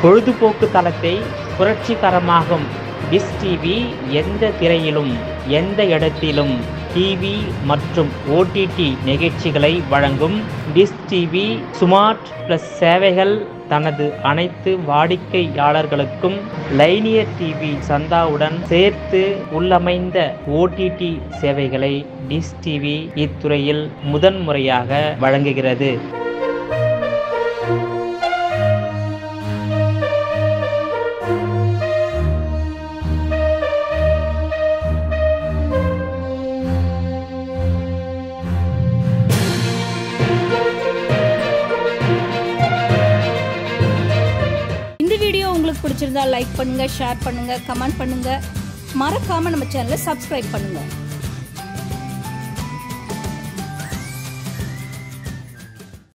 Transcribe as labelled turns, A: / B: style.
A: பொழுதுபோக்கு தளத்தை புரட்சிகரமாகும் dish TV எந்த திரையிலும் எந்த இடத்திலும் டிவி மற்றும் ஓடிடி நிகழ்ச்சிகளை வழங்கும் டிஷ் டிவி ஸ்மார்ட் பிளஸ் சேவைகள் தனது அனைத்து வாடிக்கையாளர்களுக்கும் லைனியர் டிவி சந்தாவுடன் சேர்த்து உள்ளமைந்த ஓடிடி சேவைகளை டிஷ் டிவி இத்துறையில் முதன்முறையாக வழங்குகிறது.
B: உங்களுக்கு பிடிச்சிருந்தா லைக் பண்ணுங்க, ஷேர் பண்ணுங்க, கமெண்ட் பண்ணுங்க. மறக்காம நம்ம சேனலை சப்ஸ்கிரைப் பண்ணுங்க.